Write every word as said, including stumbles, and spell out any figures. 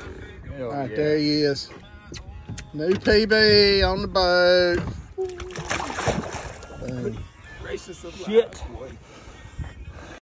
Hell right yeah. there he is. New P B on the boat. Boom. Gracious of shit.